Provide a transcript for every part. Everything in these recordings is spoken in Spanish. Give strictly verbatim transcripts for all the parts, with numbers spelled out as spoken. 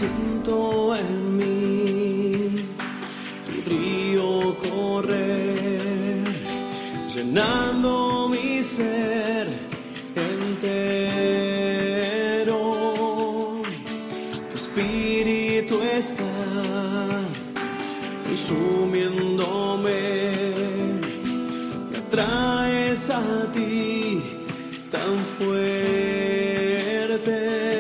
Siento en mí tu río correr, llenando mi ser entero. Tu espíritu está consumiéndome, me atraes a ti tan fuerte.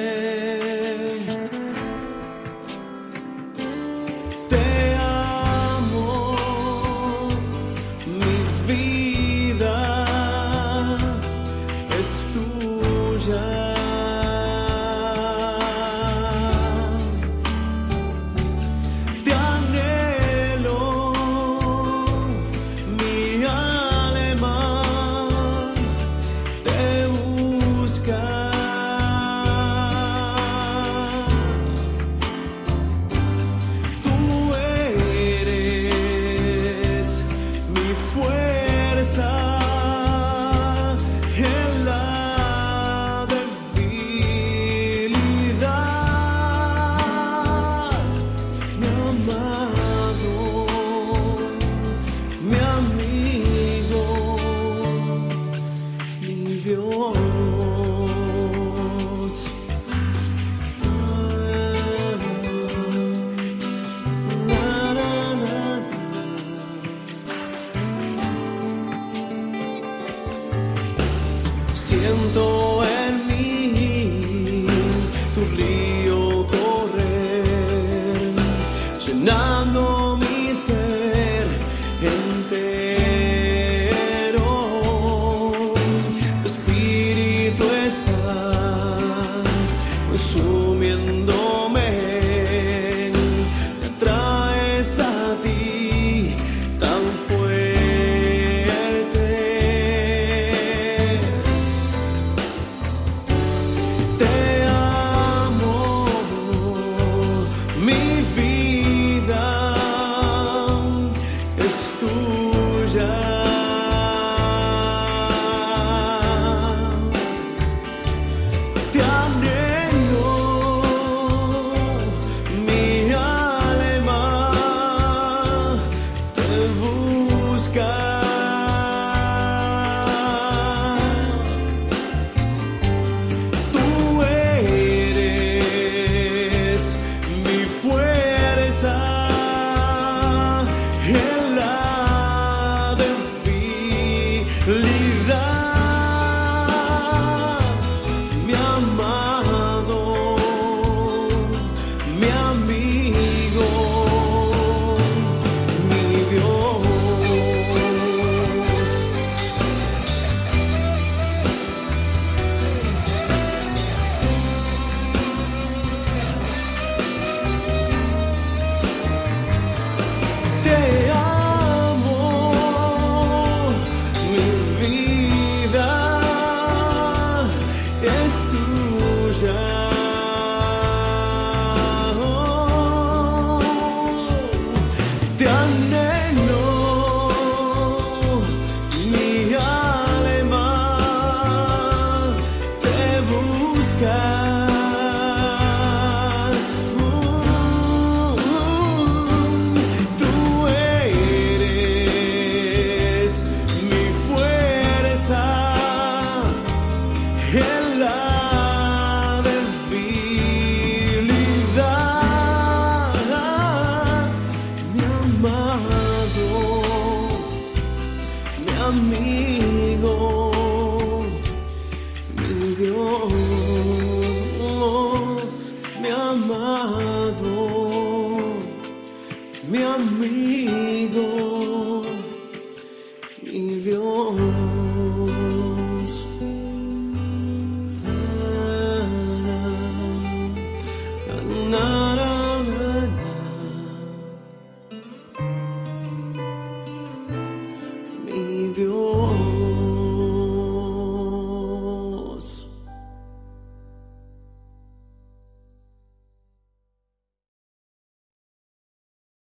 Siento en mí tu río correr, llenando mi ser entero. Tu espíritu está consumiéndome, me atraes a ti tan fuerte. Te amo, mi vida es tuya. Te anhelo, mi alma te busca. Te anhelo, mi alma te busca. Uh, uh, tú eres mi fuerza en la amigo, mi Dios, oh, mi amado, mi amigo.